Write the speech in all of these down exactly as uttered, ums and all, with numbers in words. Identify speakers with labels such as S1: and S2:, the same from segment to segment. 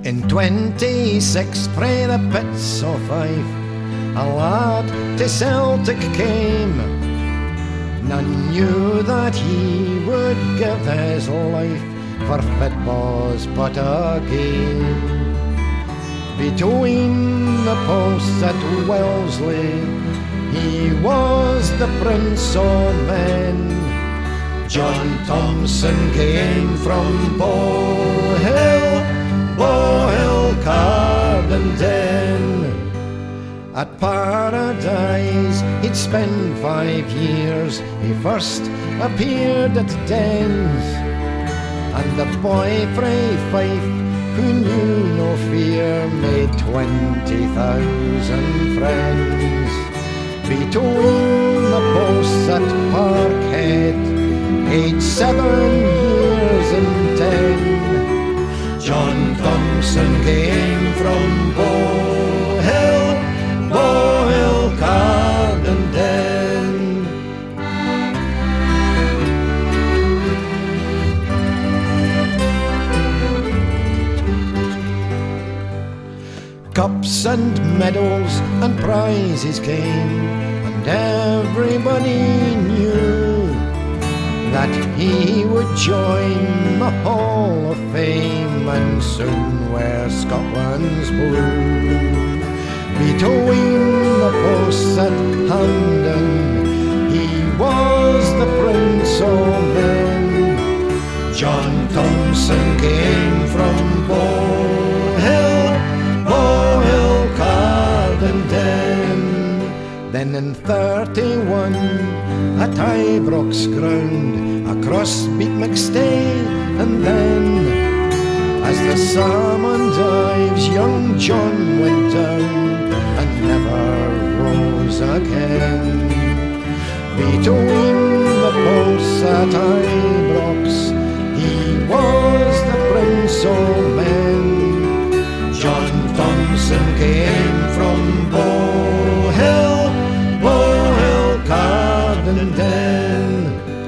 S1: In twenty-six frae the pits of Fife, a lad to Celtic came. None knew that he would give his life for football's but a game. Between the posts at Wellesley, he was the prince of men. John Thomson came from Bowhill, Bowhill, Cardenden. At Paradise he'd spent five years. He first appeared at Dens, and the boy frae Fife, who knew no fear, made twenty thousand friends. Between the posts at Parkhead, aged seven years and ten, John Thomson came from Bowhill, Bowhill, Cardenden. Cups and medals and prizes came, and everybody knew that he would join the Hall of Fame and soon wear Scotland's blue. Between the posts at Hampden, he was the prince of men. John Thomson came from Bowhill, Bowhill, Cardenden. Then in thirty-one, at Ibrox ground, across beat McStay, and then, as the salmon dives, young John went down and never rose again. Between the posts at Ibrox, he was the prince of men. John Thomson came from Bowhill, Bowhill, Cardenden.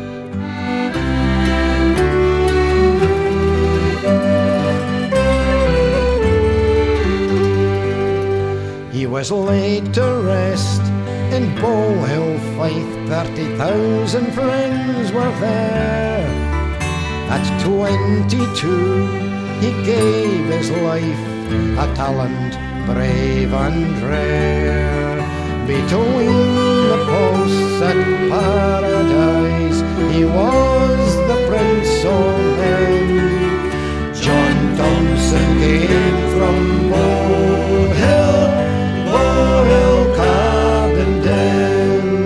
S1: He was laid to rest in Bowhill, Fife. Thirty thousand friends were there. At twenty-two he gave his life, a talent brave and rare. Between the posts at Paradise, he was the prince of men. John Thomson came from Bowhill, Bowhill, Cardenden.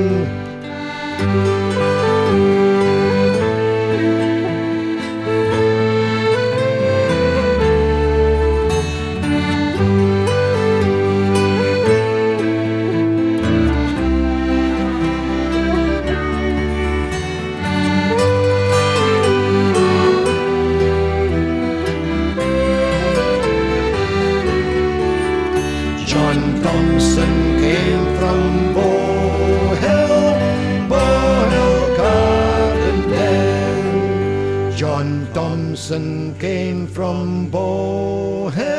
S1: John Thomson came from Bowhill, Bowhill, Cardenden. John Thomson came from Bowhill.